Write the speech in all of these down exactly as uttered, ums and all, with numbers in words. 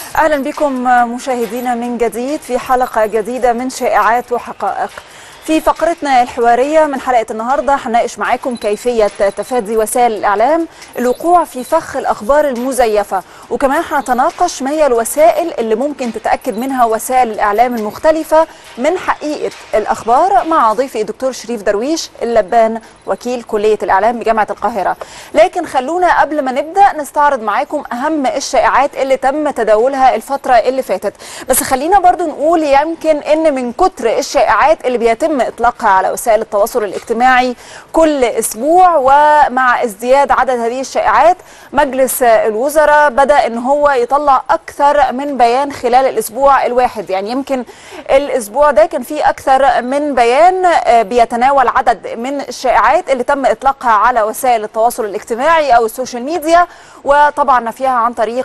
أهلا بكم مشاهدينا من جديد في حلقة جديدة من شائعات وحقائق. في فقرتنا الحوارية من حلقة النهاردة هنناقش معاكم كيفية تفادي وسائل الإعلام الوقوع في فخ الأخبار المزيفة، وكمان هنتناقش ما هي الوسائل اللي ممكن تتأكد منها وسائل الإعلام المختلفة من حقيقة الأخبار مع ضيفي الدكتور شريف درويش اللبان وكيل كلية الإعلام بجامعة القاهرة. لكن خلونا قبل ما نبدأ نستعرض معاكم أهم الشائعات اللي تم تداولها الفترة اللي فاتت. بس خلينا برضو نقول يمكن إن من كتر الشائعات اللي بيتم إطلاقها على وسائل التواصل الاجتماعي كل أسبوع، ومع ازدياد عدد هذه الشائعات مجلس الوزراء بدأ إن هو يطلع أكثر من بيان خلال الأسبوع الواحد. يعني يمكن الأسبوع ده كان فيه أكثر من بيان بيتناول عدد من الشائعات اللي تم إطلاقها على وسائل التواصل الاجتماعي أو السوشيال ميديا، وطبعا نفيها عن طريق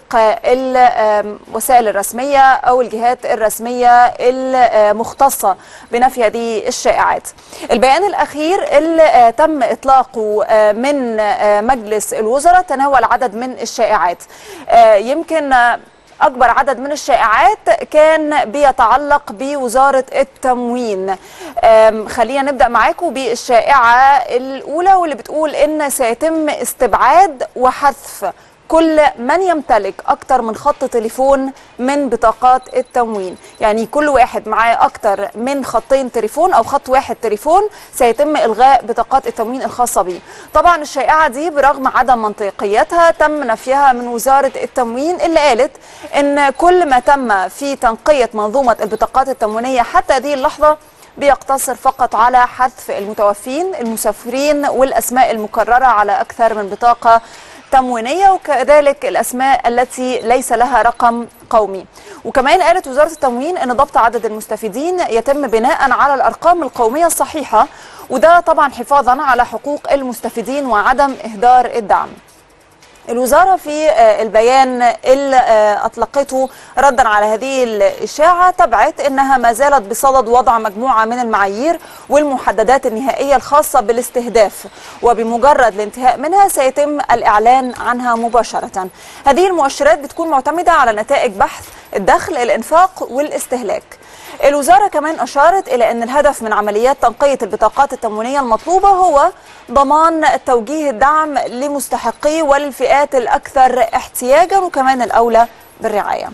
الوسائل الرسمية أو الجهات الرسمية المختصة بنفي هذه الشائعات. البيان الأخير اللي تم إطلاقه من مجلس الوزراء تناول عدد من الشائعات. يمكن أكبر عدد من الشائعات كان بيتعلق بوزارة التموين. خلينا نبدأ معاكم بالشائعة الأولى واللي بتقول إن سيتم استبعاد وحذف كل من يمتلك أكتر من خط تليفون من بطاقات التموين. يعني كل واحد معاه أكتر من خطين تليفون أو خط واحد تليفون سيتم إلغاء بطاقات التموين الخاصة به. طبعا الشائعة دي برغم عدم منطقيتها تم نفيها من وزارة التموين اللي قالت إن كل ما تم في تنقية منظومة البطاقات التموينية حتى هذه اللحظة بيقتصر فقط على حذف المتوفين المسافرين والأسماء المكررة على أكثر من بطاقة تموينية، وكذلك الأسماء التي ليس لها رقم قومي. وكمان قالت وزارة التموين أن ضبط عدد المستفيدين يتم بناء على الأرقام القومية الصحيحة، وده طبعا حفاظا على حقوق المستفيدين وعدم إهدار الدعم. الوزارة في البيان اللي أطلقته ردا على هذه الإشاعة تبعت أنها ما زالت بصدد وضع مجموعة من المعايير والمحددات النهائية الخاصة بالاستهداف، وبمجرد الانتهاء منها سيتم الإعلان عنها مباشرة. هذه المؤشرات بتكون معتمدة على نتائج بحث الدخل، الإنفاق والاستهلاك. الوزارة كمان أشارت إلى أن الهدف من عمليات تنقية البطاقات التموينية المطلوبة هو ضمان توجيه الدعم لمستحقيه والفئات الأكثر احتياجا وكمان الأولى بالرعاية.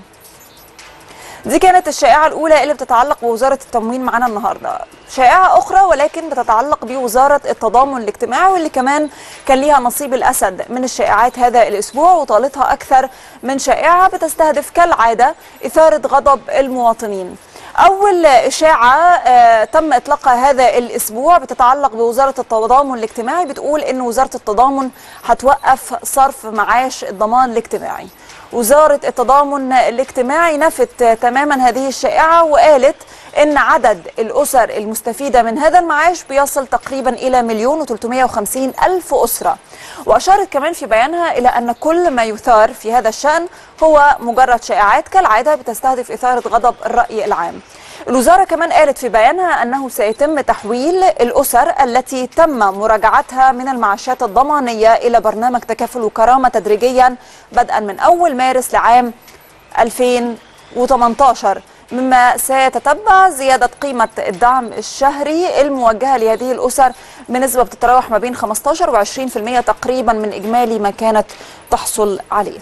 دي كانت الشائعة الأولى اللي بتتعلق بوزارة التموين معنا النهاردة. شائعة أخرى ولكن بتتعلق بوزارة التضامن الاجتماعي واللي كمان كان ليها نصيب الأسد من الشائعات هذا الأسبوع، وطالتها أكثر من شائعة بتستهدف كالعادة إثارة غضب المواطنين. أول إشاعة آه تم إطلاقها هذا الأسبوع بتتعلق بوزارة التضامن الاجتماعي، بتقول إن وزارة التضامن هتوقف صرف معاش الضمان الاجتماعي. وزارة التضامن الاجتماعي نفت تماما هذه الشائعة وقالت إن عدد الأسر المستفيدة من هذا المعاش بيصل تقريبا إلى مليون وثلاثمائة وخمسين ألف أسرة. وأشارت كمان في بيانها إلى أن كل ما يثار في هذا الشأن هو مجرد شائعات كالعادة بتستهدف إثارة غضب الرأي العام. الوزارة كمان قالت في بيانها أنه سيتم تحويل الأسر التي تم مراجعتها من المعاشات الضمانية إلى برنامج تكافل وكرامة تدريجيا بدءا من أول مارس لعام ألفين وثمانية عشر، مما سيتتبع زيادة قيمة الدعم الشهري الموجهة لهذه الأسر بنسبة بتتراوح ما بين خمسة عشر وعشرين بالمئة تقريبا من إجمالي ما كانت تحصل عليه.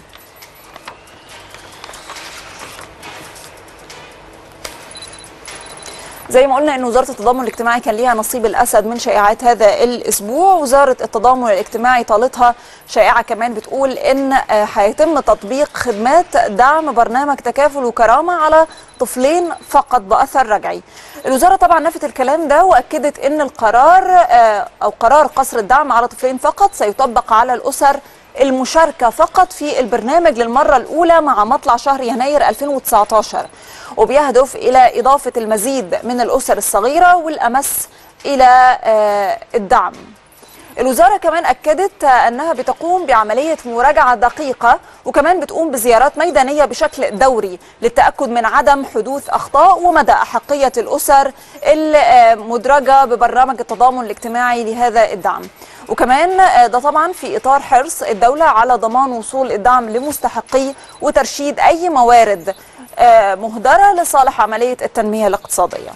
زي ما قلنا ان وزارة التضامن الاجتماعي كان ليها نصيب الاسد من شائعات هذا الاسبوع. وزارة التضامن الاجتماعي طالتها شائعة كمان بتقول ان هيتم تطبيق خدمات دعم برنامج تكافل وكرامة على طفلين فقط بأثر رجعي. الوزارة طبعا نفت الكلام ده واكدت ان القرار او قرار قصر الدعم على طفلين فقط سيطبق على الاسر المشاركة فقط في البرنامج للمرة الأولى مع مطلع شهر يناير ألفين وتسعة عشر، وبيهدف إلى إضافة المزيد من الأسر الصغيرة والأمس إلى الدعم. الوزارة كمان أكدت أنها بتقوم بعملية مراجعة دقيقة وكمان بتقوم بزيارات ميدانية بشكل دوري للتأكد من عدم حدوث أخطاء ومدى أحقية الأسر المدرجة ببرنامج التضامن الاجتماعي لهذا الدعم. وكمان ده طبعا في إطار حرص الدولة على ضمان وصول الدعم لمستحقيه وترشيد أي موارد مهدرة لصالح عملية التنمية الاقتصادية.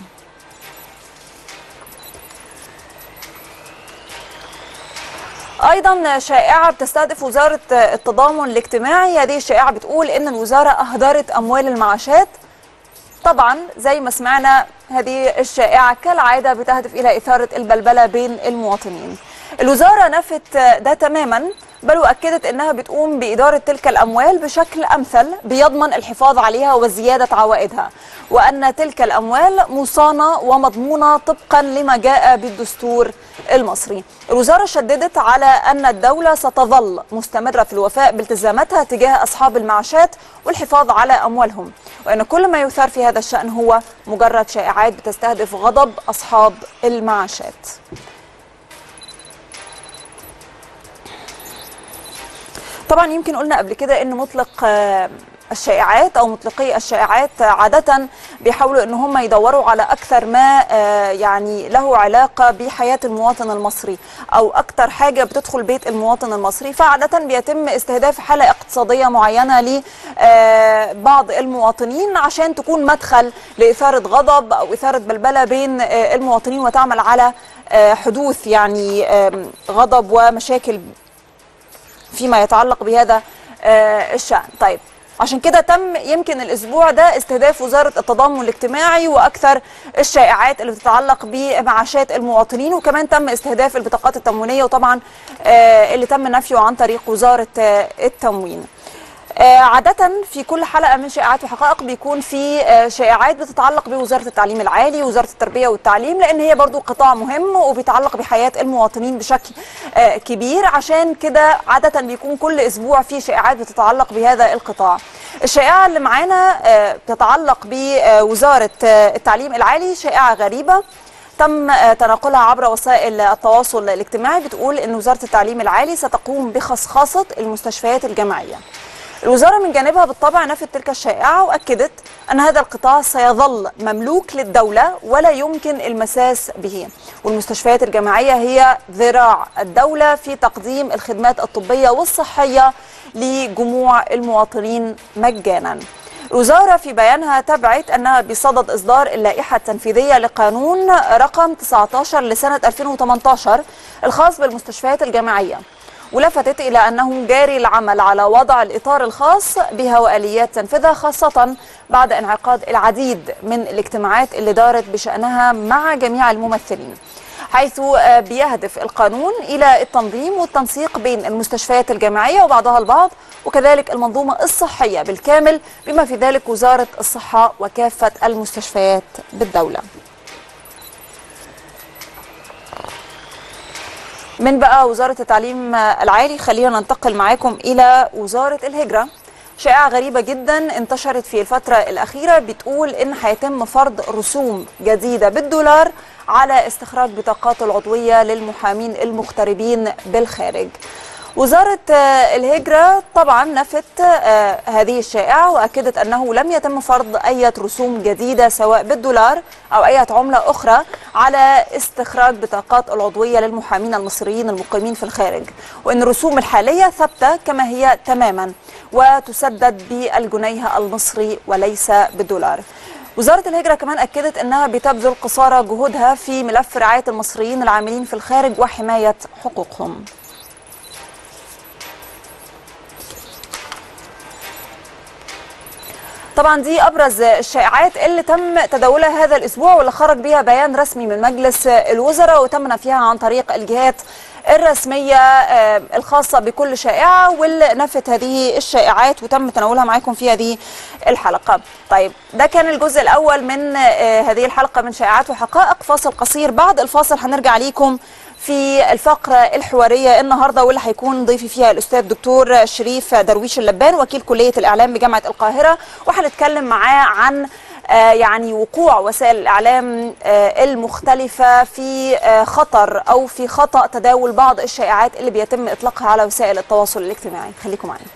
أيضا شائعة بتستهدف وزارة التضامن الاجتماعي. هذه الشائعة بتقول إن الوزارة أهدرت أموال المعاشات. طبعا زي ما سمعنا هذه الشائعة كالعادة بتهدف إلى إثارة البلبلة بين المواطنين. الوزارة نفت ده تماما، بل وأكدت أنها بتقوم بإدارة تلك الأموال بشكل أمثل بيضمن الحفاظ عليها وزيادة عوائدها، وأن تلك الأموال مصانة ومضمونة طبقا لما جاء بالدستور المصري. الوزارة شددت على أن الدولة ستظل مستمرة في الوفاء بالتزاماتها تجاه أصحاب المعاشات والحفاظ على أموالهم، وأن كل ما يثار في هذا الشأن هو مجرد شائعات بتستهدف غضب أصحاب المعاشات. طبعا يمكن قلنا قبل كده ان مطلق الشائعات او مطلقي الشائعات عادة بيحاولوا ان هم يدوروا على اكثر ما يعني له علاقة بحياة المواطن المصري او اكثر حاجة بتدخل بيت المواطن المصري، فعادة بيتم استهداف حالة اقتصادية معينة لبعض المواطنين عشان تكون مدخل لإثارة غضب او إثارة بلبلة بين المواطنين وتعمل على حدوث يعني غضب ومشاكل فيما يتعلق بهذا الشأن. طيب عشان كده تم يمكن الأسبوع ده استهداف وزارة التضامن الاجتماعي وأكثر الشائعات اللي بتتعلق بمعاشات المواطنين، وكمان تم استهداف البطاقات التموينية وطبعا اللي تم نفيه عن طريق وزارة التموين. عادة في كل حلقة من شائعات وحقائق بيكون في شائعات بتتعلق بوزارة التعليم العالي ووزارة التربية والتعليم، لأن هي برضو قطاع مهم وبيتعلق بحياة المواطنين بشكل كبير. عشان كده عادة بيكون كل أسبوع في شائعات بتتعلق بهذا القطاع. الشائعة اللي معانا بتتعلق بوزارة التعليم العالي شائعة غريبة تم تناقلها عبر وسائل التواصل الاجتماعي، بتقول أن وزارة التعليم العالي ستقوم بخصخصة المستشفيات الجامعية. الوزارة من جانبها بالطبع نفت تلك الشائعة وأكدت أن هذا القطاع سيظل مملوك للدولة ولا يمكن المساس به، والمستشفيات الجامعية هي ذراع الدولة في تقديم الخدمات الطبية والصحية لجموع المواطنين مجانا. الوزارة في بيانها تبعت أنها بصدد إصدار اللائحة التنفيذية لقانون رقم تسعة عشر لسنة ألفين وثمانية عشر الخاص بالمستشفيات الجامعية، ولفتت إلى أنه جاري العمل على وضع الإطار الخاص بها وآليات تنفيذها، خاصة بعد انعقاد العديد من الاجتماعات اللي دارت بشأنها مع جميع الممثلين، حيث بيهدف القانون إلى التنظيم والتنسيق بين المستشفيات الجامعية وبعضها البعض، وكذلك المنظومة الصحية بالكامل بما في ذلك وزارة الصحة وكافة المستشفيات بالدولة. من بقى وزارة التعليم العالي خلينا ننتقل معاكم إلى وزارة الهجرة. شائعة غريبة جدا انتشرت في الفترة الأخيرة بتقول إن هيتم فرض رسوم جديدة بالدولار على استخراج بطاقات العضوية للمحامين المغتربين بالخارج. وزارة الهجرة طبعا نفت هذه الشائعة وأكدت أنه لم يتم فرض أي رسوم جديدة سواء بالدولار أو أي عملة أخرى على استخراج بطاقات العضوية للمحامين المصريين المقيمين في الخارج، وأن الرسوم الحالية ثابتة كما هي تماما وتسدد بالجنيه المصري وليس بالدولار. وزارة الهجرة كمان أكدت أنها بتبذل قصارى جهودها في ملف رعاية المصريين العاملين في الخارج وحماية حقوقهم. طبعا دي أبرز الشائعات اللي تم تداولها هذا الأسبوع واللي خرج بها بيان رسمي من مجلس الوزراء وتم نفيها عن طريق الجهات الرسمية الخاصة بكل شائعة، واللي نفت هذه الشائعات وتم تناولها معاكم في هذه الحلقة. طيب ده كان الجزء الأول من هذه الحلقة من شائعات وحقائق. فاصل قصير، بعد الفاصل هنرجع ليكم في الفقرة الحوارية النهاردة واللي هيكون ضيفي فيها الأستاذ دكتور شريف درويش اللبان وكيل كلية الإعلام بجامعة القاهرة، وهنتكلم معاه عن يعني وقوع وسائل الإعلام المختلفة في خطر أو في خطأ تداول بعض الشائعات اللي بيتم إطلاقها على وسائل التواصل الاجتماعي. خليكم معنا.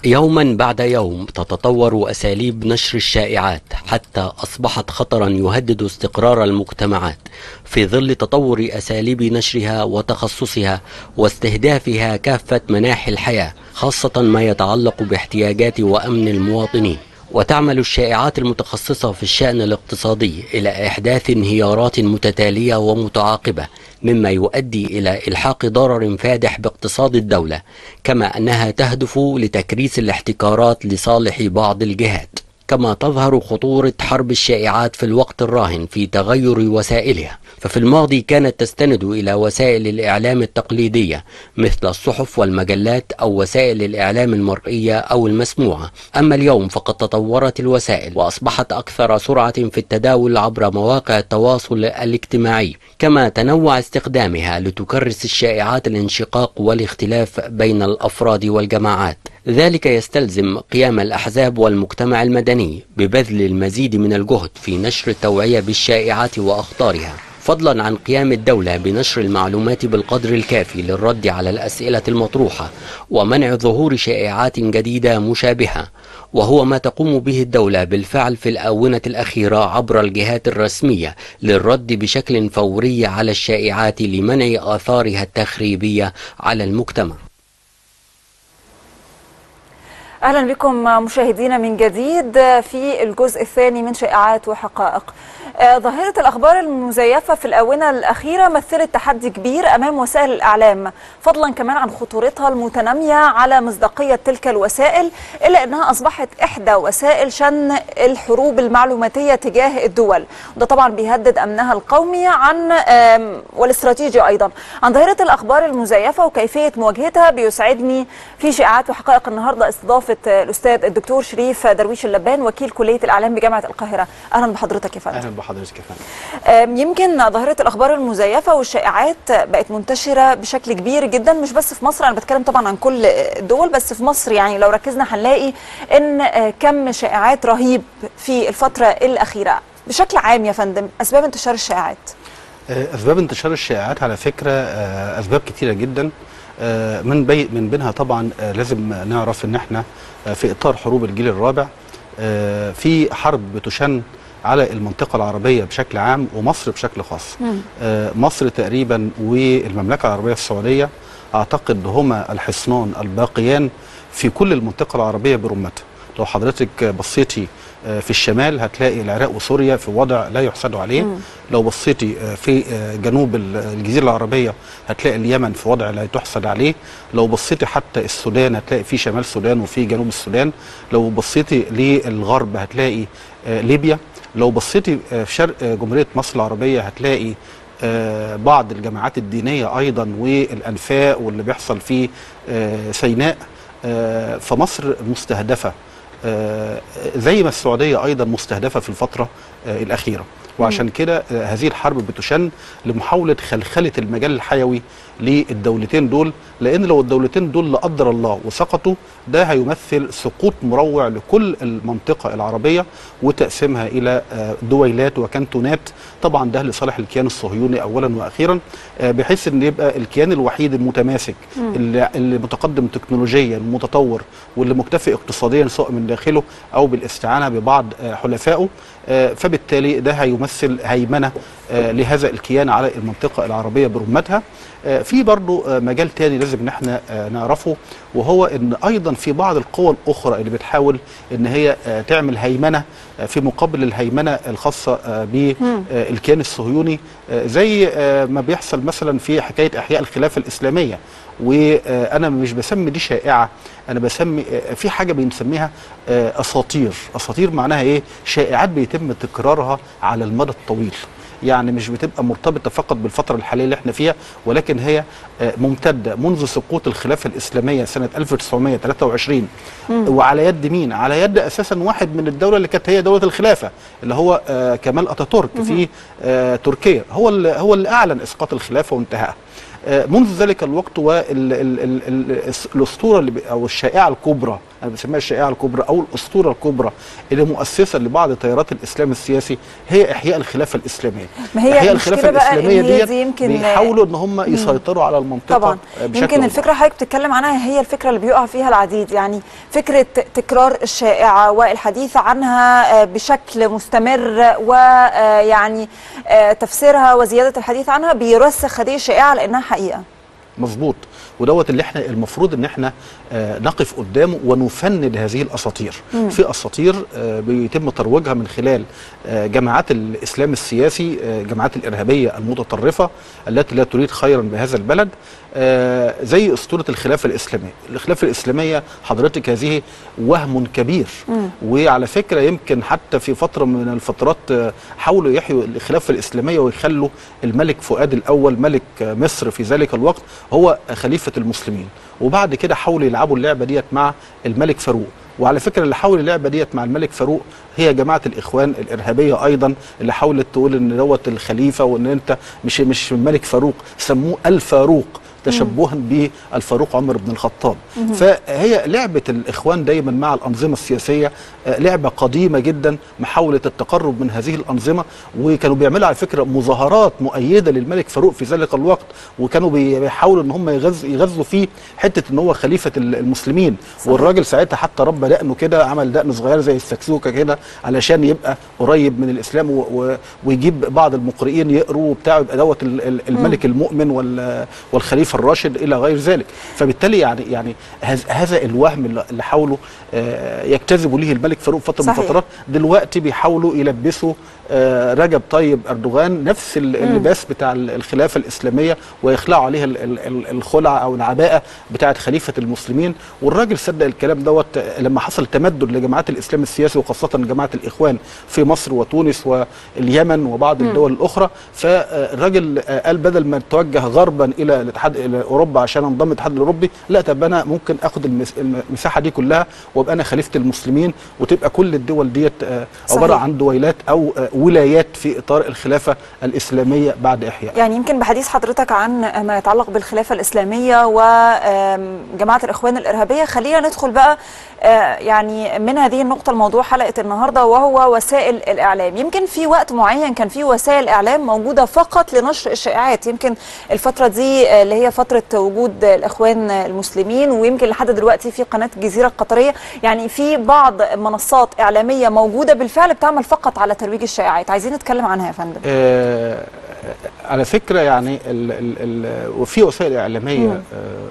يوما بعد يوم تتطور أساليب نشر الشائعات حتى أصبحت خطرا يهدد استقرار المجتمعات في ظل تطور أساليب نشرها وتخصصها واستهدافها كافة مناحي الحياة، خاصة ما يتعلق باحتياجات وأمن المواطنين. وتعمل الشائعات المتخصصة في الشأن الاقتصادي إلى إحداث انهيارات متتالية ومتعاقبة، مما يؤدي إلى إلحاق ضرر فادح باقتصاد الدولة، كما أنها تهدف لتكريس الاحتكارات لصالح بعض الجهات. كما تظهر خطورة حرب الشائعات في الوقت الراهن في تغير وسائلها، ففي الماضي كانت تستند إلى وسائل الإعلام التقليدية مثل الصحف والمجلات أو وسائل الإعلام المرئية أو المسموعة، أما اليوم فقد تطورت الوسائل وأصبحت أكثر سرعة في التداول عبر مواقع التواصل الاجتماعي، كما تنوع استخدامها لتكرس الشائعات الانشقاق والاختلاف بين الأفراد والجماعات. ذلك يستلزم قيام الأحزاب والمجتمع المدني ببذل المزيد من الجهد في نشر التوعية بالشائعات وأخطارها، فضلا عن قيام الدولة بنشر المعلومات بالقدر الكافي للرد على الأسئلة المطروحة ومنع ظهور شائعات جديدة مشابهة، وهو ما تقوم به الدولة بالفعل في الآونة الأخيرة عبر الجهات الرسمية للرد بشكل فوري على الشائعات لمنع آثارها التخريبية على المجتمع. أهلا بكم مشاهدينا من جديد في الجزء الثاني من شائعات وحقائق. ظاهرة الأخبار المزيفة في الآونة الأخيرة مثلت تحدي كبير أمام وسائل الإعلام، فضلا كمان عن خطورتها المتنامية على مصداقية تلك الوسائل، إلا أنها أصبحت إحدى وسائل شن الحروب المعلوماتية تجاه الدول، وده طبعا بيهدد أمنها القومي عن والاستراتيجي أيضا. عن ظاهرة الأخبار المزيفة وكيفية مواجهتها بيسعدني في شائعات وحقائق النهاردة استضافة الأستاذ الدكتور شريف درويش اللبان، وكيل كلية الإعلام بجامعة القاهرة. أهلا بحضرتك يا فندم. أهلا بحضرتك يا فندم. يمكن ظاهرة الأخبار المزيفة والشائعات بقت منتشرة بشكل كبير جدا، مش بس في مصر، أنا بتكلم طبعا عن كل الدول، بس في مصر يعني لو ركزنا هنلاقي إن كم شائعات رهيب في الفترة الأخيرة. بشكل عام يا فندم، أسباب انتشار الشائعات؟ أسباب انتشار الشائعات على فكرة أسباب كتيرة جدا، من بي من بينها طبعا لازم نعرف ان احنا في اطار حروب الجيل الرابع، في حرب بتشن على المنطقة العربية بشكل عام ومصر بشكل خاص. مصر تقريبا والمملكة العربية السعودية اعتقد هما الحصنان الباقيان في كل المنطقة العربية برمتها. لو حضرتك بصيتي في الشمال هتلاقي العراق وسوريا في وضع لا يحسد عليه. مم. لو بصيتي في جنوب الجزيرة العربية هتلاقي اليمن في وضع لا تحسد عليه. لو بصيتي حتى السودان هتلاقي في شمال السودان وفي جنوب السودان. لو بصيتي للغرب هتلاقي ليبيا. لو بصيتي في شرق جمهورية مصر العربية هتلاقي بعض الجماعات الدينية أيضا والأنفاق واللي بيحصل في سيناء. فمصر مستهدفة زي ما السعودية أيضا مستهدفة في الفترة الأخيرة، وعشان كده هذه الحرب بتشن لمحاولة خلخلة المجال الحيوي للدولتين دول، لأن لو الدولتين دول لا قدر الله وسقطوا ده هيمثل سقوط مروع لكل المنطقة العربية وتقسيمها إلى دويلات وكانتونات، طبعا ده لصالح الكيان الصهيوني أولا وأخيرا، بحيث أن يبقى الكيان الوحيد المتماسك اللي, اللي متقدم تكنولوجيا متطور واللي مكتفي اقتصاديا سواء من داخله أو بالاستعانة ببعض حلفائه، فبالتالي ده هيمثل هيمنة لهذا الكيان على المنطقة العربية برمتها. في برضو مجال تاني لازم ان احنا نعرفه، وهو ان ايضا في بعض القوى الاخرى اللي بتحاول ان هي تعمل هيمنة في مقابل الهيمنة الخاصة بالكيان الصهيوني، زي ما بيحصل مثلا في حكاية احياء الخلافة الاسلامية. وانا مش بسمي دي شائعة، انا بسمي في حاجة بنسميها اساطير. اساطير معناها ايه؟ شائعات بيتم تكرارها على المدى الطويل، يعني مش بتبقى مرتبطة فقط بالفترة الحالية اللي احنا فيها، ولكن هي ممتدة منذ سقوط الخلافة الإسلامية سنة ألف وتسعمائة وثلاثة وعشرين. مم. وعلى يد مين؟ على يد أساسا واحد من الدولة اللي كانت هي دولة الخلافة اللي هو كمال أتاتورك في تركيا، هو اللي هو اللي أعلن إسقاط الخلافة وانتهاءها. منذ ذلك الوقت والاسطوره او الشائعه الكبرى، انا بسميها الشائعه الكبرى او الاسطوره الكبرى اللي مؤسسه لبعض تيارات الاسلام السياسي هي احياء الخلافه الاسلاميه. ما هي احياء الخلافه الاسلاميه ديت دي يمكن بيحاولوا ان هم يسيطروا على المنطقه طبعا. بشكل يمكن الفكره حضرتك بتتكلم عنها هي الفكره اللي بيقع فيها العديد، يعني فكره تكرار الشائعه والحديث عنها بشكل مستمر ويعني تفسيرها وزياده الحديث عنها بيرسخ هذه الشائعه لانها حقيقه. مظبوط، ودوت اللي احنا المفروض ان احنا آه نقف قدامه ونفند هذه الاساطير. مم. في اساطير آه بيتم ترويجها من خلال آه جماعات الاسلام السياسي، آه جماعات الارهابيه المتطرفه التي لا تريد خيرا بهذا البلد، آه زي اسطوره الخلافه الاسلاميه. الخلافه الاسلاميه حضرتك هذه وهم كبير. مم. وعلى فكره يمكن حتى في فتره من الفترات آه حاولوا يحيوا الخلافه الاسلاميه ويخلوا الملك فؤاد الاول ملك آه مصر في ذلك الوقت هو خليفه المسلمين، وبعد كده حاولوا يلعبوا اللعبه ديت مع الملك فاروق. وعلى فكره اللي حاول اللعبه ديت مع الملك فاروق هي جماعه الاخوان الارهابيه ايضا، اللي حاولت تقول ان دوت الخليفه وان انت مش مش الملك فاروق، سموه الفاروق تشبها بالفاروق عمر بن الخطاب. مم. فهي لعبه الاخوان دايما مع الانظمه السياسيه لعبه قديمه جدا، محاوله التقرب من هذه الانظمه، وكانوا بيعملوا على فكره مظاهرات مؤيده للملك فاروق في ذلك الوقت، وكانوا بيحاولوا ان هم يغز يغزوا فيه حته ان هو خليفه المسلمين. صحيح. والراجل ساعتها حتى ربى دقنه كده، عمل دقن صغير زي السكسوكه كده علشان يبقى قريب من الاسلام، و... ويجيب بعض المقرئين يقروا وبتاع، يبقى دوت الملك. مم. المؤمن وال... والخليفه الراشد الى غير ذلك. فبالتالي يعني يعني هذا الوهم اللي حاولوا يجتذبوا ليه الملك فاروق فتره من الفترات، دلوقتي بيحاولوا يلبسوا رجب طيب اردوغان نفس اللباس بتاع الخلافه الاسلاميه، ويخلعوا عليها الخلعه او العباءه بتاعه خليفه المسلمين. والراجل صدق الكلام دوت لما حصل تمدد لجماعات الاسلام السياسي، وخاصه جماعه الاخوان في مصر وتونس واليمن وبعض الدول الاخرى. فالراجل قال بدل ما نتوجه غربا الى الاتحاد الى اوروبا عشان انضم الاتحاد الاوروبي، لا طب انا ممكن اخد المساحه دي كلها وابقى انا خليفه المسلمين، وتبقى كل الدول ديت عباره عن دويلات او ولايات في اطار الخلافه الاسلاميه بعد احياء. يعني يمكن بحديث حضرتك عن ما يتعلق بالخلافه الاسلاميه وجماعه الاخوان الارهابيه، خلينا ندخل بقى يعني من هذه النقطه لموضوع حلقه النهارده، وهو وسائل الاعلام. يمكن في وقت معين كان في وسائل اعلام موجوده فقط لنشر الشائعات، يمكن الفتره دي اللي هي فتره وجود الاخوان المسلمين، ويمكن لحد دلوقتي في قناه الجزيره القطريه، يعني في بعض منصات اعلاميه موجوده بالفعل بتعمل فقط على ترويج الشائعات. عايزين نتكلم عنها يا فندم. آه على فكره يعني ال ال ال وفي وسائل اعلاميه آه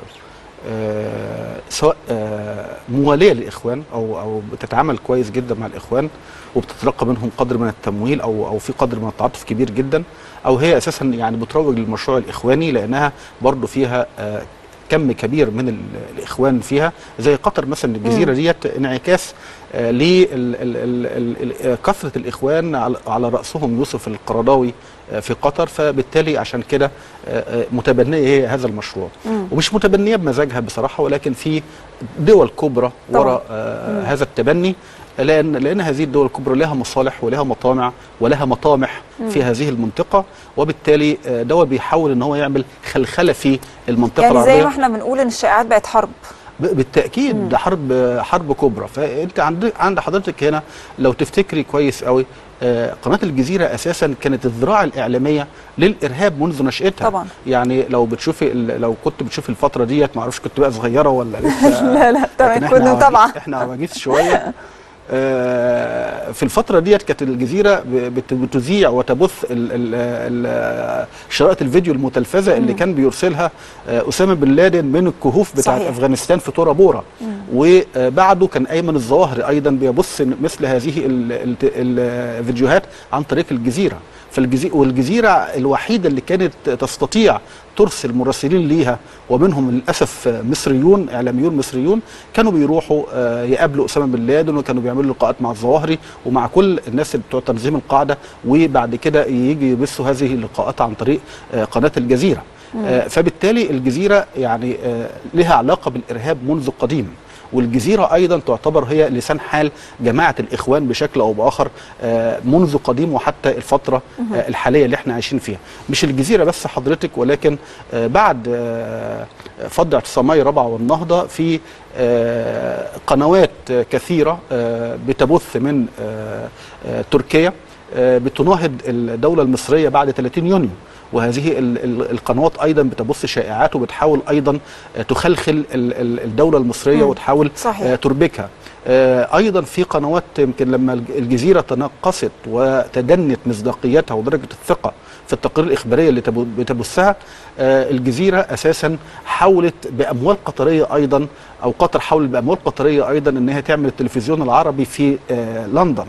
آه سواء آه مواليه للاخوان او او بتتعامل كويس جدا مع الاخوان، وبتتلقى منهم قدر من التمويل او او في قدر من التعاطف كبير جدا، او هي اساسا يعني بتروج للمشروع الاخواني، لانها برضو فيها آه كم كبير من الاخوان فيها، زي قطر مثلا. الجزيره ديت انعكاس آه لكثره الاخوان على راسهم يوسف القرضاوي آه في قطر، فبالتالي عشان كده آه متبنيه هي هذا المشروع. مم. ومش متبنيه بمزاجها بصراحه، ولكن في دول كبرى وراء آه هذا التبني، لأن لأن هذه الدول الكبرى لها مصالح ولها مطامع ولها مطامح في هذه المنطقة، وبالتالي دول بيحاول ان هو يعمل خلخلة في المنطقة يعني العربية. يعني زي ما احنا بنقول ان الشائعات بقت حرب. بالتأكيد ده حرب حرب كبرى. فأنت عند عند حضرتك هنا لو تفتكري كويس قوي، قناة الجزيرة أساسا كانت الذراع الإعلامية للإرهاب منذ نشأتها. طبعا. يعني لو بتشوفي لو كنت بتشوفي الفترة ديت، ما اعرفش كنت بقى صغيرة ولا لسه. لا لا تمام، كنا طبعا احنا عواجيز شوية. في الفترة ديت كانت الجزيرة بتذيع وتبث شرائط الفيديو المتلفزة اللي كان بيرسلها أسامة بن لادن من الكهوف بتاعت أفغانستان في تورا بورا. وبعده كان أيمن الظواهري أيضا بيبث مثل هذه الفيديوهات عن طريق الجزيرة. فالجزيرة والجزيرة الوحيدة اللي كانت تستطيع ترسل مراسلين ليها، ومنهم للاسف مصريون اعلاميون مصريون كانوا بيروحوا يقابلوا اسامه بن لادن، وكانوا بيعملوا لقاءات مع الظواهري ومع كل الناس اللي بتوع تنظيم القاعده، وبعد كده يجي يبثوا هذه اللقاءات عن طريق قناه الجزيره. فبالتالي الجزيره يعني لها علاقه بالارهاب منذ قديم، والجزيره ايضا تعتبر هي لسان حال جماعه الاخوان بشكل او باخر منذ قديم وحتى الفتره الحاليه اللي احنا عايشين فيها. مش الجزيره بس حضرتك، ولكن بعد فض اعتصامي رابعه والنهضه في قنوات كثيره بتبث من تركيا بتناهض الدوله المصريه بعد ثلاثين يونيو، وهذه القنوات ايضا بتبث شائعات وبتحاول ايضا تخلخل الدوله المصريه مم. وتحاول صحيح. تربكها. ايضا في قنوات يمكن لما الجزيره تنقصت وتدنت مصداقيتها ودرجه الثقه في التقارير الاخباريه اللي بتبثها، الجزيره اساسا حاولت باموال قطريه ايضا، او قطر حاولت باموال قطريه ايضا ان هي تعمل التلفزيون العربي في لندن،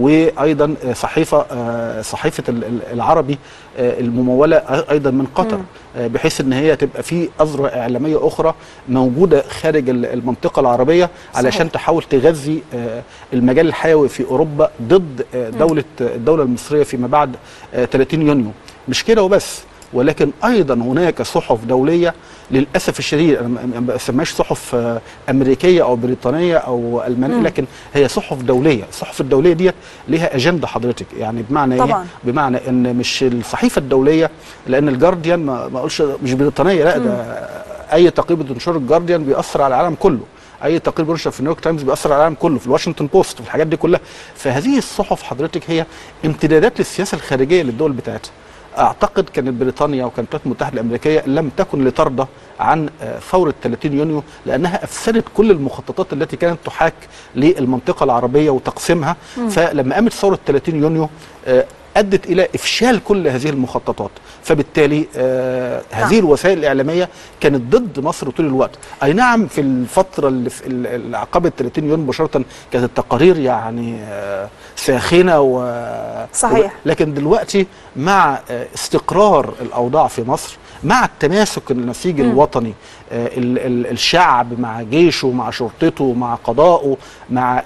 وايضا صحيفه صحيفه العربي المموله ايضا من قطر، بحيث ان هي تبقى في اذرع اعلاميه اخرى موجوده خارج المنطقه العربيه علشان صحيح. تحاول تغذي المجال الحيوي في اوروبا ضد دوله الدوله المصريه فيما بعد ثلاثين يونيو. مش كده وبس، ولكن ايضا هناك صحف دوليه للاسف الشديد، انا ما بسميهاش صحف امريكيه او بريطانيه او المانيه، م. لكن هي صحف دوليه. الصحف الدوليه ديت ليها اجنده حضرتك، يعني بمعنى طبعا. ايه؟ بمعنى ان مش الصحيفه الدوليه، لان الجارديان ما اقولش مش بريطانيه، لا، ده اي تقرير بتنشر الجارديان بيأثر على العالم كله، اي تقرير بينشر في نيويورك تايمز بيأثر على العالم كله، في الواشنطن بوست، في الحاجات دي كلها. فهذه الصحف حضرتك هي امتدادات للسياسه الخارجيه للدول بتاعتها. اعتقد كانت بريطانيا وكانت الولايات المتحده الامريكيه لم تكن لترضى عن ثوره ثلاثين يونيو، لانها افسدت كل المخططات التي كانت تحاك للمنطقه العربيه وتقسيمها. م. فلما قامت ثوره ثلاثين يونيو ادت الى افشال كل هذه المخططات، فبالتالي آه هذه الوسائل الاعلاميه كانت ضد مصر طول الوقت. اي نعم في الفتره اللي في عقبه ثلاثين يونيو مباشره كانت التقارير يعني آه ساخنه و صحيح، لكن دلوقتي مع آه استقرار الاوضاع في مصر، مع التماسك النسيج م. الوطني، آه ال ال الشعب مع جيشه مع شرطته مع قضائه مع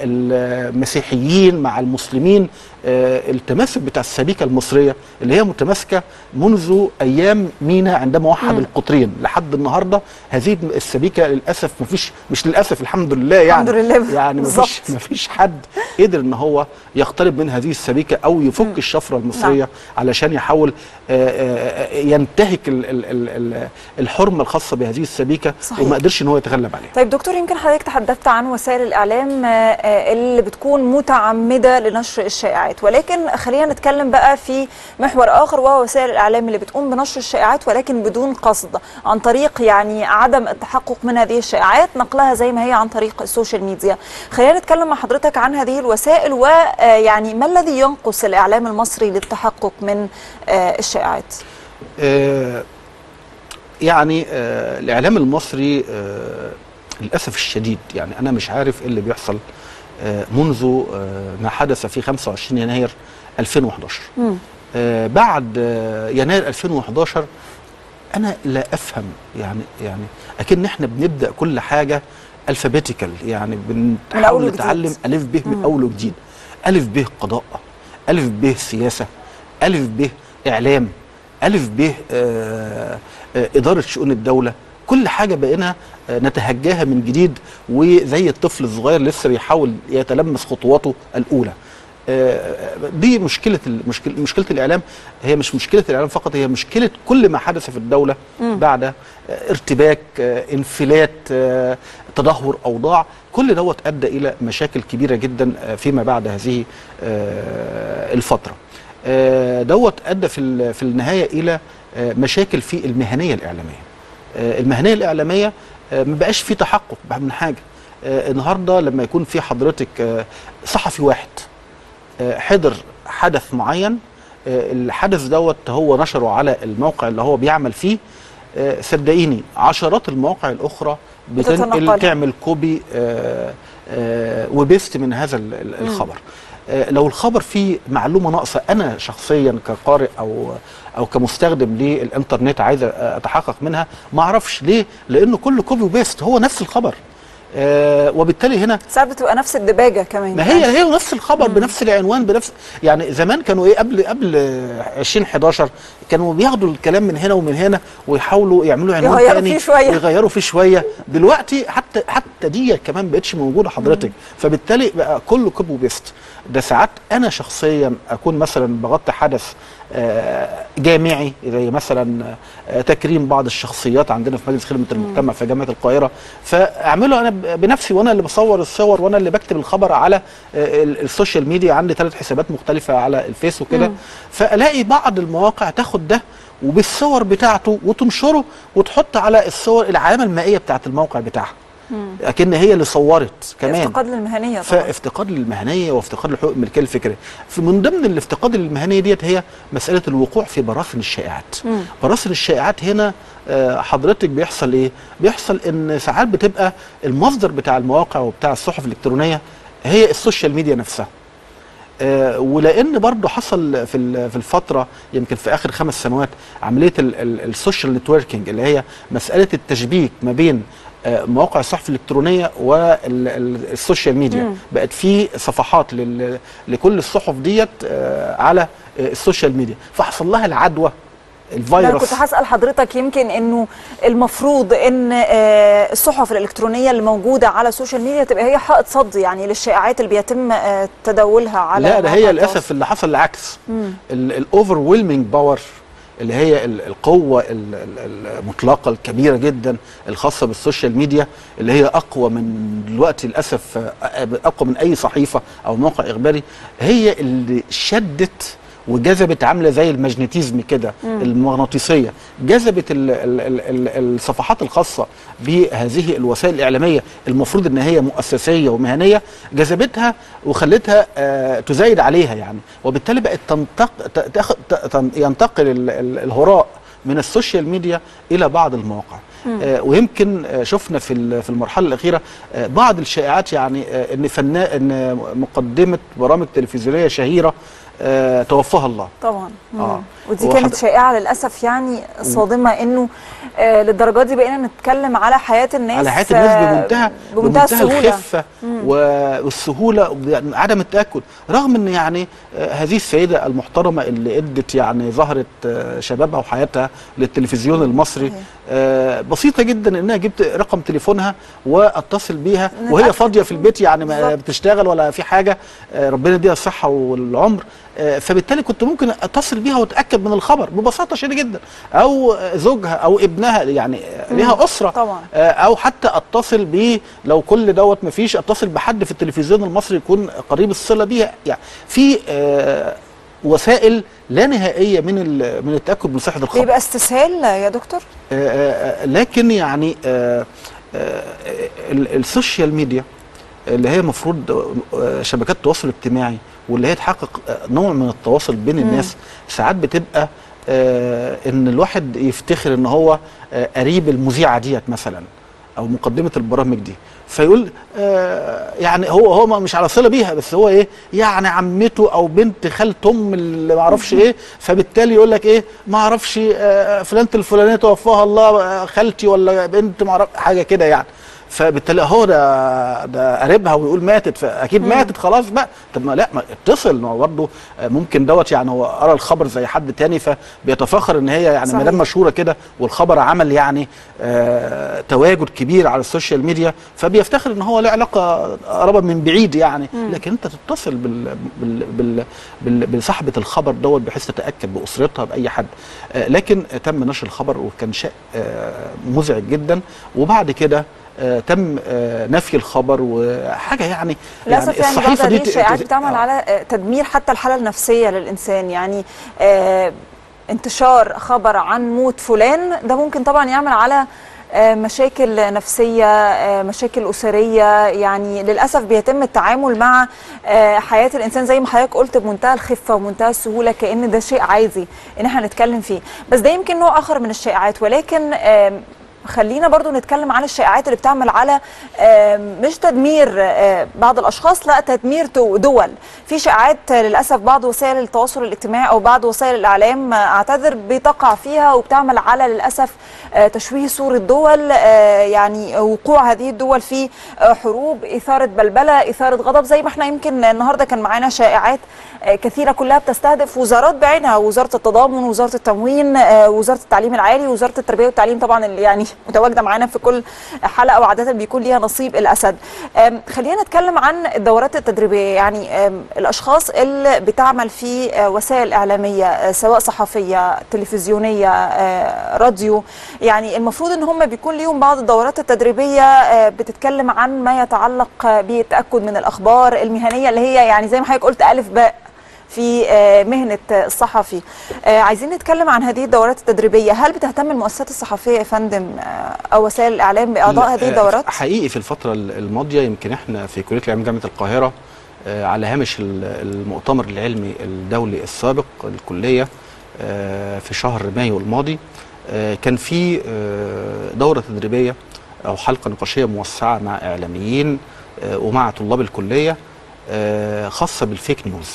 المسيحيين مع المسلمين، آه التماسك بتاع السبيكه المصريه اللي هي متماسكه منذ ايام مينا عندما وحد م. القطرين لحد النهارده. هذه السبيكه للاسف مفيش، مش للاسف، الحمد لله يعني الحمد لله يعني مفيش مفيش حد قدر ان هو يقترب من هذه السبيكه او يفك م. الشفره المصريه نعم. علشان يحاول آه آه ينتهك ال ال ال الحرمه الخاصه بهذه السبيكه صحيح. وما قدرش ان هو يتغلب عليها. طيب دكتور، يمكن حضرتك تحدثت عن وسائل الاعلام اللي بتكون متعمده لنشر الشائعات، ولكن خلينا نتكلم بقى في محور اخر، وهو وسائل الاعلام اللي بتقوم بنشر الشائعات ولكن بدون قصد، عن طريق يعني عدم التحقق من هذه الشائعات، نقلها زي ما هي عن طريق السوشيال ميديا. خلينا نتكلم مع حضرتك عن هذه الوسائل، ويعني ما الذي ينقص الاعلام المصري للتحقق من الشائعات؟ آه يعني آه الاعلام المصري آه للاسف الشديد، يعني انا مش عارف ايه اللي بيحصل آه منذ آه ما حدث في خمسة وعشرين يناير ألفين وأحد عشر. آه بعد آه يناير ألفين وأحد عشر انا لا افهم، يعني يعني اكن احنا بنبدا كل حاجه الفابيتيكال، يعني بنحاول نتعلم الف ب من اول وجديد. الف ب قضاء، الف ب سياسه، الف ب اعلام، الف ب آه آه اداره شؤون الدوله. كل حاجه بقينا نتهجاها من جديد، وزي الطفل الصغير لسه بيحاول يتلمس خطواته الاولى. دي مشكله المشكله مشكله الاعلام. هي مش مشكله الاعلام فقط، هي مشكله كل ما حدث في الدوله م. بعد ارتباك، انفلات، تدهور اوضاع. كل دوت ادى الى مشاكل كبيره جدا فيما بعد هذه الفتره. دوت ادى في في النهايه الى مشاكل في المهنيه الاعلاميه. المهنيه الاعلاميه ما بقاش في تحقق من حاجه. النهارده لما يكون في حضرتك صحفي واحد حضر حدث معين، الحدث دوت هو نشره على الموقع اللي هو بيعمل فيه، صدقيني عشرات المواقع الاخرى بتنقل تعمل كوبي وبيست من هذا الخبر. لو الخبر فيه معلومه ناقصه، انا شخصيا كقارئ او او كمستخدم للانترنت عايز اتحقق منها، ما اعرفش ليه، لانه كله كوبي وبيست، هو نفس الخبر. آه وبالتالي هنا ساعات بتبقى نفس الدباجه كمان. ما هي يعني. هي نفس الخبر مم. بنفس العنوان بنفس يعني. زمان كانوا ايه قبل قبل ألفين وحداشر كانوا بياخدوا الكلام من هنا ومن هنا ويحاولوا يعملوا عنوان يغيروا تاني فيه شويه ويغيروا فيه شويه. دلوقتي حتى حتى دي كمان بقتش موجوده حضرتك. مم. فبالتالي بقى كله كوبي وبيست. ده ساعات انا شخصيا اكون مثلا بغطي حدث جامعي زي مثلا تكريم بعض الشخصيات عندنا في مجلس خدمه المجتمع في جامعه القاهره، فاعمله انا بنفسي وانا اللي بصور الصور وانا اللي بكتب الخبر على السوشيال ميديا. عندي ثلاث حسابات مختلفه على الفيس وكده، فالاقي بعض المواقع تاخد ده وبالصور بتاعته وتنشره وتحط على الصور العلامه المائيه بتاعت الموقع بتاعها. اكن هي اللي صورت كمان. افتقاد للمهنيه طبعا. فافتقاد للمهنيه وافتقاد لحقوق الملكيه الفكريه. من ضمن الافتقاد للمهنيه ديت هي مساله الوقوع في براثن الشائعات. براثن الشائعات هنا حضرتك بيحصل ايه؟ بيحصل ان ساعات بتبقى المصدر بتاع المواقع وبتاع الصحف الالكترونيه هي السوشيال ميديا نفسها. آه ولان برضه حصل في في الفتره يمكن في اخر خمس سنوات عمليه السوشيال نتوركينج اللي هي مساله التشبيك ما بين مواقع الصحف الالكترونيه والسوشيال ميديا. مم. بقت في صفحات لكل الصحف ديت على السوشيال ميديا، فحصل لها العدوى الفيروس. انا كنت هسال حضرتك يمكن انه المفروض ان الصحف الالكترونيه اللي موجوده على السوشيال ميديا تبقى هي حائط صد يعني للشائعات اللي بيتم تداولها على. لا ده هي للاسف اللي حصل العكس. الاوفر ويلمينج باور اللي هي القوة المطلقة الكبيرة جدا الخاصة بالسوشيال ميديا اللي هي أقوى من دلوقتي للأسف أقوى من أي صحيفة أو موقع إخباري، هي اللي شدت وجذبت عامله زي الماجنتيزم كده المغناطيسيه، جذبت ال ال ال الصفحات الخاصه بهذه الوسائل الاعلاميه المفروض ان هي مؤسسيه ومهنيه، جذبتها وخلتها آه تزايد عليها يعني، وبالتالي بقت تنتق ينتقل ال ال الهراء من السوشيال ميديا الى بعض المواقع. آه ويمكن آه شفنا في في المرحله الاخيره آه بعض الشائعات يعني آه ان فنان ان مقدمه برامج تلفزيونيه شهيره آه توفاها الله طبعا. آه. ودي كانت شائعه للاسف يعني صادمه، انه آه للدرجه دي بقينا نتكلم على حياه الناس على حياه الناس بمنتهى بمنتهى السهوله الخفه والسهوله عدم التاكد، رغم ان يعني آه هذه السيده المحترمه اللي ادت يعني ظهرت آه شبابها وحياتها للتلفزيون المصري، آه بسيطه جدا انها جبت رقم تليفونها واتصل بيها وهي فاضيه في البيت يعني ما بتشتغل ولا في حاجه، آه ربنا يديها الصحه والعمر، آه فبالتالي كنت ممكن اتصل بيها واتاكد من الخبر ببساطه شديده جدا، او زوجها او ابنها يعني ليها اسره طبعا، آه او حتى اتصل ب لو كل دوت ما فيش اتصل بحد في التلفزيون المصري يكون قريب الصله بيها، يعني في آه وسائل لا نهائيه من من التاكد من صحه الخبر. بيبقى استسهال يا دكتور؟ آه آه لكن يعني آه آه السوشيال ميديا اللي هي المفروض شبكات التواصل الاجتماعي واللي هي تحقق نوع من التواصل بين الناس، ساعات بتبقى آه ان الواحد يفتخر ان هو آه قريب المذيعه ديت مثلا او مقدمه البرامج دي، فيقول آه يعني هو هو مش على صله بيها، بس هو ايه يعني عمته او بنت خالة ام اللي ما اعرفش ايه، فبالتالي يقول لك ايه ما اعرفش آه فلانه الفلانيه توفاها الله خالتي ولا بنت ما اعرف حاجه كده يعني، فبالتالي هو ده ده قريبها ويقول ماتت فاكيد مم. ماتت خلاص بقى، طب ما لا ما اتصل، ما هو برضه ممكن دوت يعني هو قرا الخبر زي حد تاني فبيتفاخر ان هي يعني مدام مشهوره كده والخبر عمل يعني آه تواجد كبير على السوشيال ميديا فبيفتخر ان هو له علاقه قرابه من بعيد يعني، مم. لكن انت تتصل بال بال بال بال بصاحبه الخبر دوت بحيث تتاكد باسرتها باي حد، آه لكن تم نشر الخبر وكان شيء آه مزعج جدا، وبعد كده آه تم آه نفي الخبر وحاجه يعني للاسف يعني الصحيفه دي الشائعات بتعمل آه على تدمير حتى الحاله النفسيه للانسان، يعني آه انتشار خبر عن موت فلان ده ممكن طبعا يعمل على آه مشاكل نفسيه، آه مشاكل اسريه، يعني للاسف بيتم التعامل مع آه حياه الانسان زي ما حضرتك قلت بمنتهى الخفه ومنتهى السهوله كأن ده شيء عادي ان احنا نتكلم فيه، بس ده يمكن نوع اخر من الشائعات، ولكن آه خلينا برضو نتكلم عن الشائعات اللي بتعمل على مش تدمير بعض الاشخاص، لا تدمير دول. في شائعات للاسف بعض وسائل التواصل الاجتماعي او بعض وسائل الاعلام اعتذر بتقع فيها وبتعمل على للاسف تشويه صوره دول، يعني وقوع هذه الدول في حروب، اثاره بلبله، اثاره غضب. زي ما احنا يمكن النهارده كان معانا شائعات كثيره كلها بتستهدف وزارات بعينها، وزاره التضامن، وزاره التموين، وزاره التعليم العالي، وزاره التربيه والتعليم طبعا اللي يعني متواجده معانا في كل حلقه وعاده بيكون ليها نصيب الاسد. خلينا نتكلم عن الدورات التدريبيه، يعني الاشخاص اللي بتعمل في وسائل اعلاميه سواء صحفيه، تلفزيونيه، راديو، يعني المفروض ان هم بيكون ليهم بعض الدورات التدريبيه بتتكلم عن ما يتعلق بالتاكد من الاخبار المهنيه اللي هي يعني زي ما حضرتك قلت الف باء في مهنة الصحفي. عايزين نتكلم عن هذه الدورات التدريبية. هل بتهتم المؤسسات الصحفية يا فندم أو وسائل الإعلام بإعضاء هذه الدورات؟ حقيقي في الفترة الماضية يمكن احنا في كلية الإعلام جامعة القاهرة على هامش المؤتمر العلمي الدولي السابق الكلية في شهر مايو الماضي كان في دورة تدريبية أو حلقة نقاشية موسعة مع إعلاميين ومع طلاب الكلية خاصة بالفيك نيوز.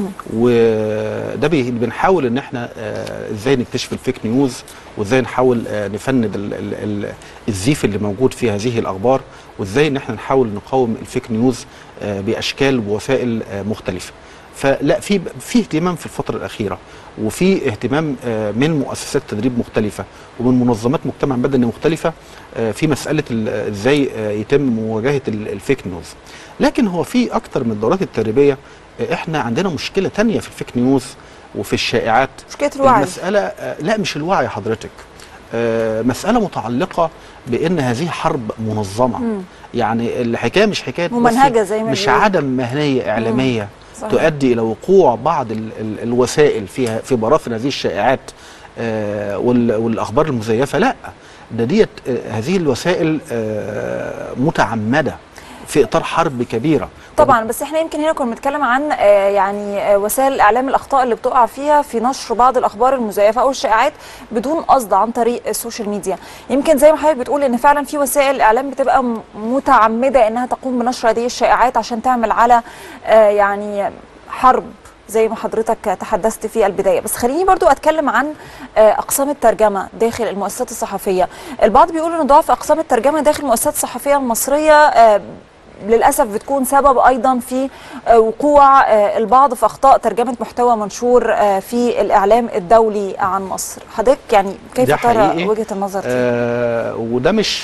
وده بنحاول ان احنا ازاي نكتشف الفيك نيوز، وازاي نحاول نفند ال ال ال الزيف اللي موجود في هذه الاخبار، وازاي ان احنا نحاول نقاوم الفيك نيوز باشكال ووسائل مختلفة. فلا في في اهتمام في الفترة الأخيرة، وفي اهتمام من مؤسسات تدريب مختلفة ومن منظمات مجتمع مدني مختلفة في مسألة ازاي يتم مواجهة الفيك نيوز. لكن هو في أكتر من الدورات التدريبية احنا عندنا مشكلة تانية في الفيك نيوز وفي الشائعات. مشكلة الوعي. المسألة لا مش الوعي حضرتك، مسألة متعلقة بأن هذه حرب منظمة. مم. يعني الحكاية مش حكاية ممنهجة زي ما مش بيقول. عدم مهنية إعلامية صحيح. تؤدي إلى وقوع بعض ال ال الوسائل فيها في براثن هذه الشائعات آه والأخبار المزيفة. لا، ده ديت آه هذه الوسائل آه متعمدة في إطار حرب كبيرة طبعا. بس احنا يمكن هنا كنا بنتكلم عن آه يعني آه وسائل الاعلام الاخطاء اللي بتقع فيها في نشر بعض الاخبار المزيفه او الشائعات بدون قصد عن طريق السوشيال ميديا. يمكن زي ما حضرتك بتقول ان فعلا في وسائل الاعلام بتبقى متعمده انها تقوم بنشر هذه الشائعات عشان تعمل على آه يعني حرب زي ما حضرتك تحدثت في البداية. بس خليني برضو أتكلم عن أقسام الترجمة داخل المؤسسات الصحفية. البعض بيقول أن ضعف أقسام الترجمة داخل المؤسسات الصحفية المصرية للأسف بتكون سبب أيضا في وقوع البعض في أخطاء ترجمة محتوى منشور في الإعلام الدولي عن مصر. حضرتك يعني كيف ترى وجهة النظر دي؟ آه وده مش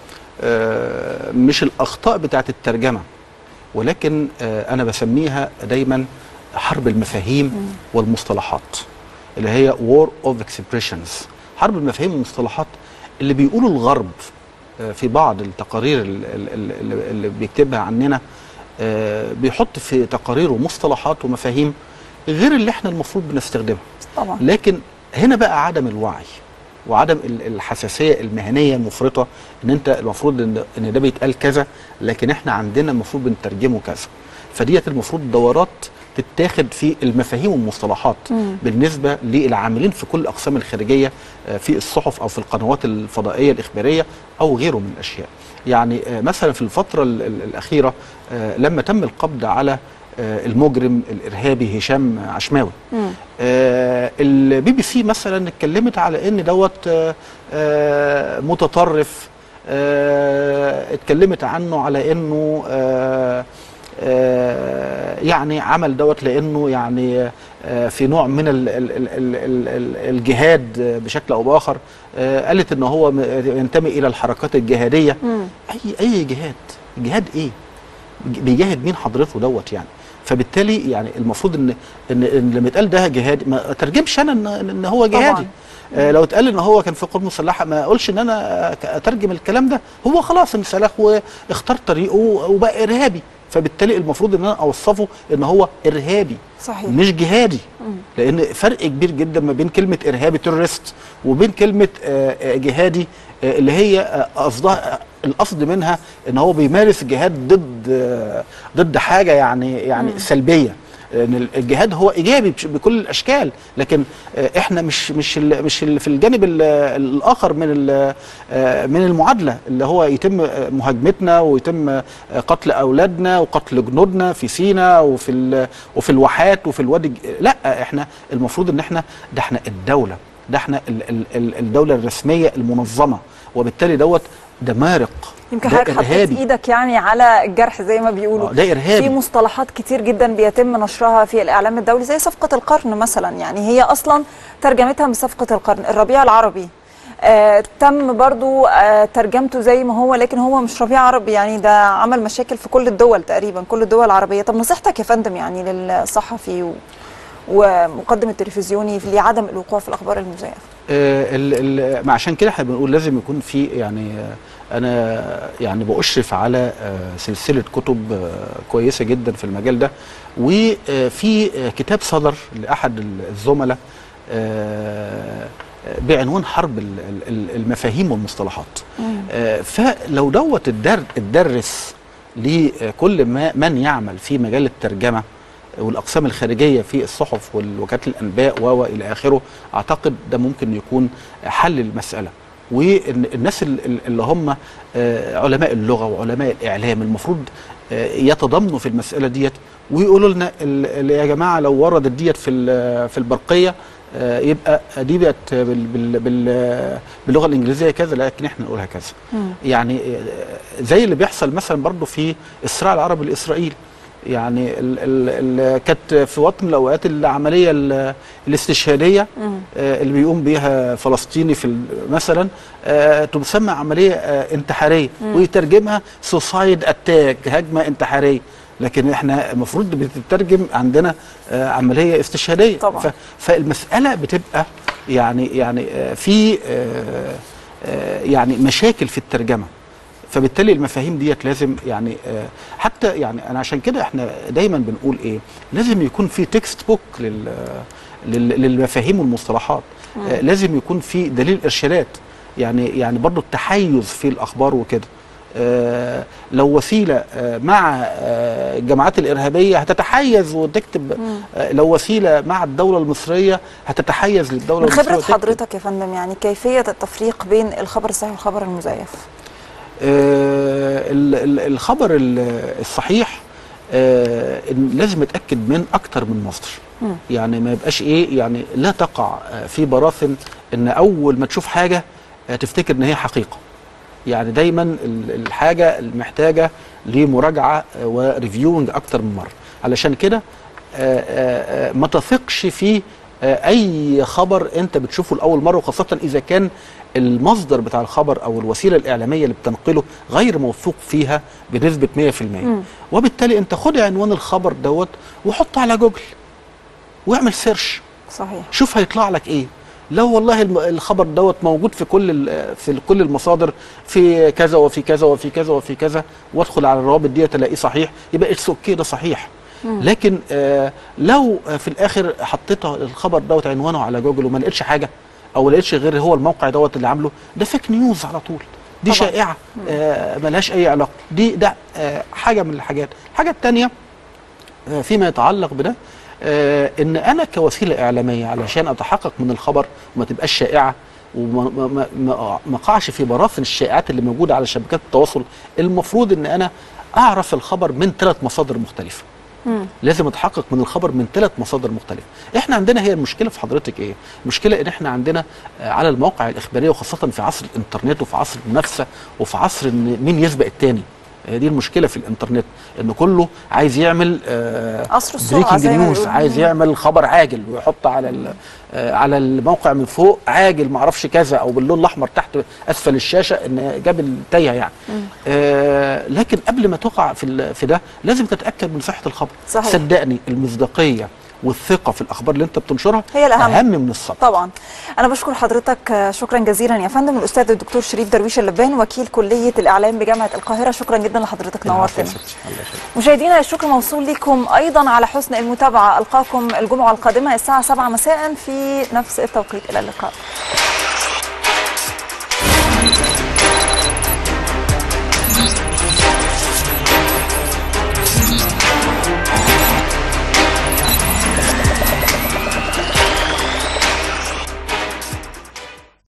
آه مش الأخطاء بتاعت الترجمة، ولكن آه أنا بسميها دايما حرب المفاهيم م. والمصطلحات اللي هي war of expressions. حرب المفاهيم والمصطلحات اللي بيقولوا الغرب في بعض التقارير اللي بيكتبها عننا بيحط في تقاريره مصطلحات ومفاهيم غير اللي احنا المفروض بنستخدمها طبعا. لكن هنا بقى عدم الوعي وعدم الحساسيه المهنيه المفرطه ان انت المفروض ان ان ده بيتقال كذا لكن احنا عندنا المفروض بنترجمه كذا. فديت المفروض دورات تتاخد في المفاهيم والمصطلحات مم. بالنسبه للعاملين في كل الاقسام الخارجيه في الصحف او في القنوات الفضائيه الاخباريه او غيره من الاشياء. يعني مثلا في الفتره الاخيره لما تم القبض على المجرم الارهابي هشام عشماوي، البي بي سي مثلا اتكلمت على ان دوت متطرف، اتكلمت عنه على انه آه يعني عمل دوت لانه يعني آه في نوع من ال ال ال ال ال الجهاد بشكل او باخر. آه قالت ان هو ينتمي الى الحركات الجهاديه. مم. اي اي جهاد، جهاد ايه؟ بيجاهد مين حضرته دوت يعني؟ فبالتالي يعني المفروض ان ان, إن لما يتقال ده جهاد ما اترجمش انا ان, إن هو جهادي. آه لو اتقال ان هو كان في قوات مسلحه ما اقولش ان انا اترجم الكلام ده. هو خلاص انسلخ واختار طريقه وبقى ارهابي، فبالتالي المفروض ان انا اوصفه ان هو ارهابي صحيح. مش جهادي. مم. لان فرق كبير جدا ما بين كلمه ارهابي تيرورست وبين كلمه جهادي اللي هي قصدها القصد منها ان هو بيمارس جهاد ضد ضد حاجه يعني يعني مم. سلبيه. ان الجهاد هو ايجابي بكل الاشكال، لكن احنا مش مش ال مش ال في الجانب ال الاخر من من المعادله اللي هو يتم مهاجمتنا ويتم قتل اولادنا وقتل جنودنا في سيناء وفي وفي الواحات وفي الوادي. لا، احنا المفروض ان احنا ده احنا الدوله، ده احنا الدوله الرسميه المنظمه، وبالتالي دوت ده مارق، يمكن حضرتك حطيت ايدك يعني على الجرح زي ما بيقولوا. ده ارهابي. في مصطلحات كتير جدا بيتم نشرها في الاعلام الدولي زي صفقه القرن مثلا، يعني هي اصلا ترجمتها من صفقه القرن. الربيع العربي آه تم برضو آه ترجمته زي ما هو، لكن هو مش ربيع عربي، يعني ده عمل مشاكل في كل الدول تقريبا، كل الدول العربيه. طب نصيحتك يا فندم يعني للصحفي و ومقدم التلفزيوني لعدم الوقوع في الاخبار المزيفه؟ آه عشان كده احنا بنقول لازم يكون في، يعني انا يعني بأشرف على آه سلسله كتب آه كويسه جدا في المجال ده، وفي آه كتاب صدر لاحد الزملاء آه بعنوان حرب المفاهيم والمصطلحات. آه فلو دوت الدرس لكل ما من يعمل في مجال الترجمه والاقسام الخارجيه في الصحف والوكالات الانباء والى اخره، اعتقد ده ممكن يكون حل المساله. والناس اللي هم علماء اللغه وعلماء الاعلام المفروض يتضامنوا في المساله ديت ويقولوا لنا يا جماعه لو وردت ديت في في البرقيه يبقى دي بقت باللغه الانجليزيه كذا، لكن احنا نقولها كذا. يعني زي اللي بيحصل مثلا برضو في الصراع العربي الاسرائيلي، يعني ال ال ال كانت في وقت من الاوقات العمليه الاستشهاديه آه اللي بيقوم بيها فلسطيني في مثلا آه تسمى عمليه آه انتحاريه، ويترجمها سوسايد اتاك، هجمه انتحاريه، لكن احنا المفروض بتترجم عندنا آه عمليه استشهاديه طبعا. فالمساله بتبقى يعني يعني آه في آه آه يعني مشاكل في الترجمه، فبالتالي المفاهيم ديت لازم يعني آه حتى يعني انا عشان كده احنا دايما بنقول ايه، لازم يكون في تكست بوك لل للمفاهيم والمصطلحات، آه لازم يكون في دليل ارشادات، يعني يعني برضو التحيز في الاخبار وكده. آه لو وسيله آه مع آه الجماعات الارهابيه هتتحيز وتكتب، آه لو وسيله مع الدوله المصريه هتتحيز للدوله المصريه. من خبره حضرتك يا فندم يعني كيفيه التفريق بين الخبر الصحيح والخبر المزيف؟ آه الخبر الصحيح آه لازم يتاكد من اكتر من مصدر، م. يعني ما يبقاش ايه، يعني لا تقع في براثن ان اول ما تشوف حاجه تفتكر ان هي حقيقه. يعني دايما الحاجه المحتاجه لمراجعه وريفيوينج اكتر من مره، علشان كده آه ما تثقش في اي خبر انت بتشوفه لاول مره، وخاصه اذا كان المصدر بتاع الخبر او الوسيله الاعلاميه اللي بتنقله غير موثوق فيها بنسبه مية في المية. م. وبالتالي انت خد عنوان الخبر دوت وحط على جوجل واعمل سيرش، صحيح، شوف هيطلع لك ايه. لو والله الخبر دوت موجود في كل في كل المصادر في كذا وفي كذا وفي كذا وفي كذا، وادخل على الروابط دي تلاقيه صحيح، يبقى اتس اوكي، ده صحيح. مم. لكن آه لو في الاخر حطيت الخبر دوت عنوانه على جوجل وما لقيتش حاجه او ما لقيتش غير هو الموقع دوت اللي عامله، ده فيك نيوز على طول، دي طبعا شائعه آه ملهاش اي علاقه. دي ده آه حاجه من الحاجات. الحاجه الثانيه آه فيما يتعلق بده آه ان انا كوسيله اعلاميه علشان اتحقق من الخبر وما تبقاش شائعه وما ما ما ما اقعش في براثن الشائعات اللي موجوده على شبكات التواصل، المفروض ان انا اعرف الخبر من ثلاث مصادر مختلفه. مم. لازم اتحقق من الخبر من ثلاث مصادر مختلفه. احنا عندنا هي المشكله في حضرتك ايه؟ المشكله ان احنا عندنا على المواقع الاخباريه وخاصه في عصر الانترنت وفي عصر المنافسه وفي عصر ان مين يسبق الثاني. دي المشكله في الانترنت، ان كله عايز يعمل عصر السرعه بريكنج نيوز، عايز يعمل خبر عاجل ويحط على على الموقع من فوق عاجل ما اعرفش كذا او باللون الاحمر تحت اسفل الشاشه ان جاب التايه يعني. آه لكن قبل ما تقع في في ده لازم تتاكد من صحه الخبر. صحيح. صدقني المصداقيه والثقه في الاخبار اللي انت بتنشرها هي الأهم. اهم من الصبر. طبعا. انا بشكر حضرتك شكرا جزيلا يا فندم الاستاذ الدكتور شريف درويش اللبان وكيل كليه الاعلام بجامعه القاهره، شكرا جدا لحضرتك، نورتنا. مشاهدينا الشكر موصول لكم ايضا على حسن المتابعه، القاكم الجمعه القادمه الساعه سبعة مساء في نفس التوقيت، الى اللقاء.